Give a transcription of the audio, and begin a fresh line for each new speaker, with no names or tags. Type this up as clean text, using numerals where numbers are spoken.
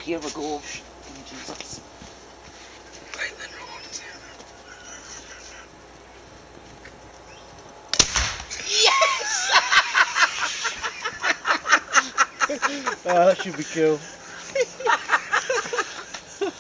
Here we go. Jesus.
Oh, that should be cool.